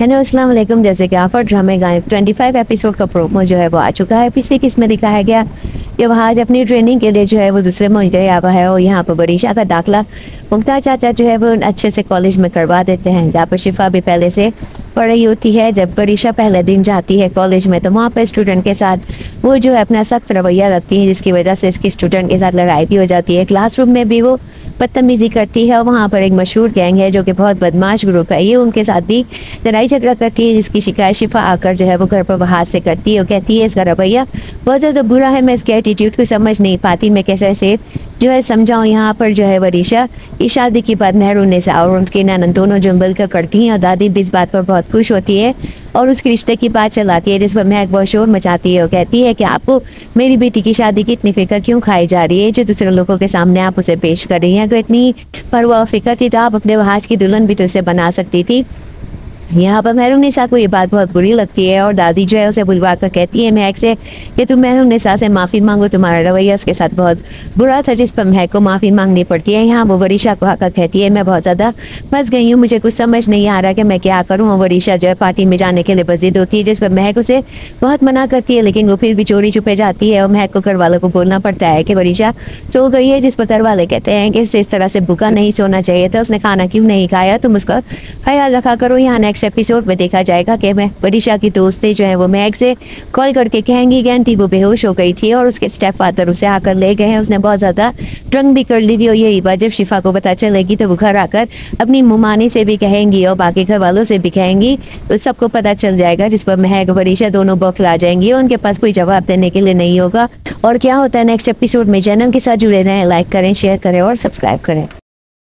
Hello अस्सलाम वालेकुम। जैसे कि आफर ड्रामे गायब 25 एपिसोड का प्रोमो जो है वो आ चुका है। पिछली किस्त में दिखाया गया कि वह आज अपनी ट्रेनिंग के लिए जो है वो दूसरे मुल्क गया हुआ है और यहाँ पर बरीशा का दाखिला मुख्तार चाचा जो है वो अच्छे से कॉलेज में करवा देते हैं, जहाँ पर शिफा भी पहले से पढ़ रही होती है। जब बरीशा पहले दिन जाती है कॉलेज में तो वहाँ पर स्टूडेंट के साथ वो जो है अपना सख्त रवैया रखती है, जिसकी वजह से इसकी स्टूडेंट के साथ लड़ाई भी हो जाती है। क्लासरूम में भी वो बदतमीजी करती है और वहाँ पर एक मशहूर गैंग है जो कि बहुत बदमाश ग्रुप है, ये उनके साथ भी लड़ाई झगड़ा करती है, जिसकी शिकायत शिफा आकर जो है वो घर पर हाथ से करती है और कहती है इसका रवैया बहुत ज़्यादा बुरा है, मैं इसके एटीट्यूड को समझ नहीं पाती, मैं कैसे से जो है समझाऊँ। यहाँ पर जो है बरीशा की शादी की बात मेहरुन्निसा और उनके ननद दोनों जो मिलकर करती हैं और दादी भी इस बात पर बहुत खुश होती है और उसके रिश्ते की बात चलाती है, जिस पर महक बहुत शोर मचाती है और कहती है कि आपको मेरी बेटी की शादी की इतनी फिक्र क्यों खाई जा रही है, जो दूसरे लोगों के सामने आप उसे पेश कर रही हैं। अगर इतनी परवाह फिक्र थी तो आप अपने वहाज की दुल्हन भी तो उसे बना सकती थी। यहाँ पर मेहरुन्निसा को ये बात बहुत बुरी लगती है और दादी जो है उसे बुलवा कर कहती है महक से कि तुम मेहरुन्निसा से माफ़ी मांगो, तुम्हारा रवैया उसके साथ बहुत बुरा था, जिस पर महक को माफ़ी मांगनी पड़ती है। यहाँ वो वरीशा को आकर कहती है मैं बहुत ज़्यादा फंस गई हूँ, मुझे कुछ समझ नहीं आ रहा कि मैं क्या करूँ। और वरीशा जो है पार्टी में जाने के लिए बजिद होती है, जिस पर महक उसे बहुत मना करती है, लेकिन वो फिर भी चोरी छुपे जाती है और महक को घर वालों को बोलना पड़ता है कि वरीशा सो गई है, जिस पर घर वाले कहते हैं कि उसे इस तरह से भूखा नहीं सोना चाहिए था, उसने खाना क्यों नहीं खाया, तुम उसका ख्याल रखा करो। यहाँ नेक्स्ट एपिसोड में देखा जाएगा कि मैं वरीशा की दोस्तें जो है वो महक से कॉल करके कहेंगी कि वो बेहोश हो गई थी और उसके स्टेप फादर उसे आकर ले गए हैं, उसने बहुत ज़्यादा ड्रंक भी कर ली थी और यही बात जब शिफा को पता चलेगी तो वो घर आकर अपनी मुमानी से भी कहेंगी और बाकी घर वालों से भी कहेंगी, तो सबको पता चल जाएगा, जिस पर महक वरीशा दोनों बौखला जाएंगी और उनके पास कोई जवाब देने के लिए नहीं होगा। और क्या होता है नेक्स्ट एपिसोड में, चैनल के साथ जुड़े रहें, लाइक करें, शेयर करें और सब्सक्राइब करें।